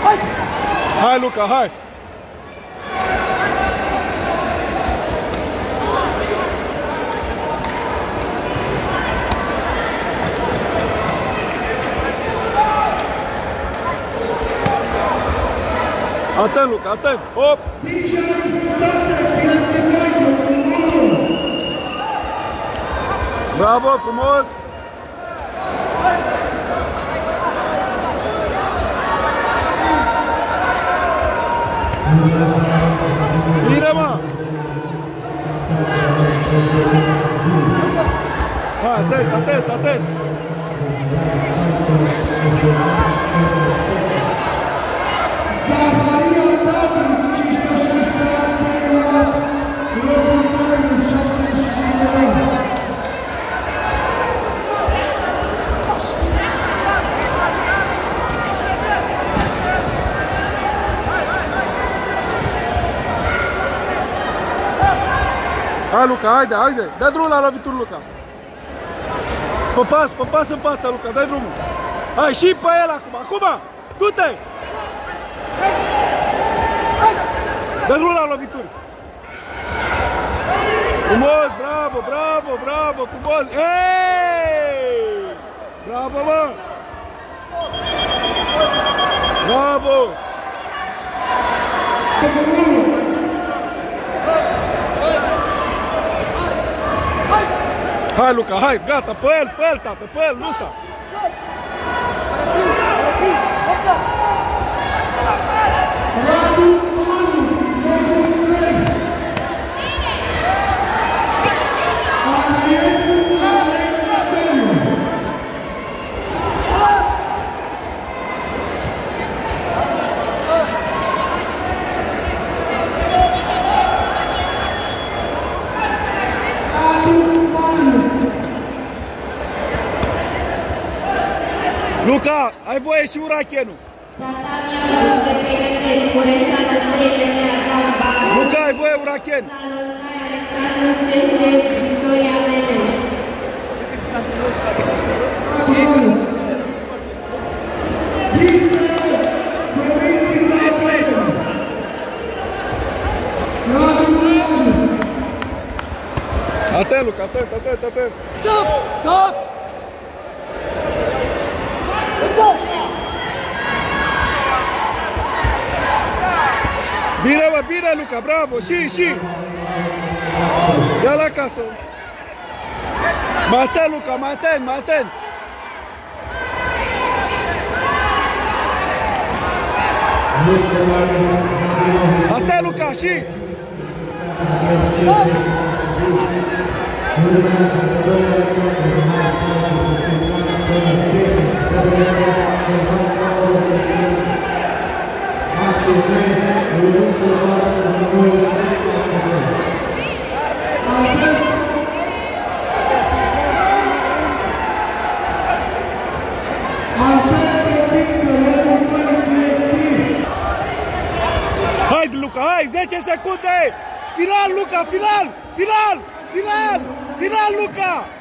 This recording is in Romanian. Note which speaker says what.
Speaker 1: Hai, Luca, hai! Atent, Luca, atent! Hop! Bravo, frumos! Bine, mă! Hai, atent, atent, atent! Hai, Luca, haide, haide! Dă drumul la lovituri, Luca! Pe pas în fața, Luca, dai drumul! Hai, și pe el acum, acum! Du-te! Dă drumul la lovituri! Frumos, bravo, bravo, bravo, frumos! Ei! Bravo, mă! Bravo! Hai, Luca, hai, gata, pe el, tată, pe el, nu sta! Luca, ai voie și urachenul. Luca, ai voie urachen. Atent, Luca, atent, atent, atent.
Speaker 2: Stop! Stop!
Speaker 1: Bine, mă, bine, Luca, bravo, și! Ia la casă! Mai atent, Luca, mai atent, mai atent! Atent, Luca, și!
Speaker 2: Stop!
Speaker 1: Haide, Luca, hai, 10 secunde! Final, Luca, final! Final! Final! Final, Luca!